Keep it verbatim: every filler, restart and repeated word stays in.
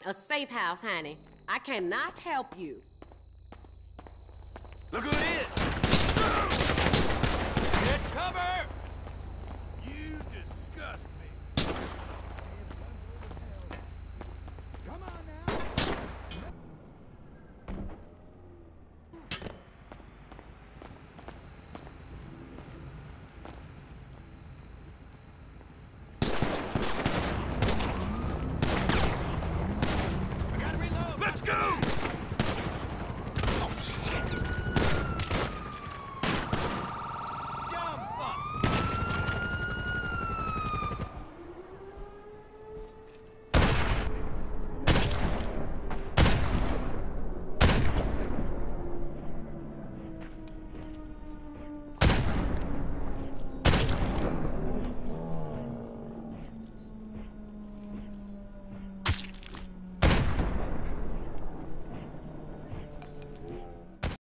a safe house, honey. I cannot help you. Look who it is! Get cover!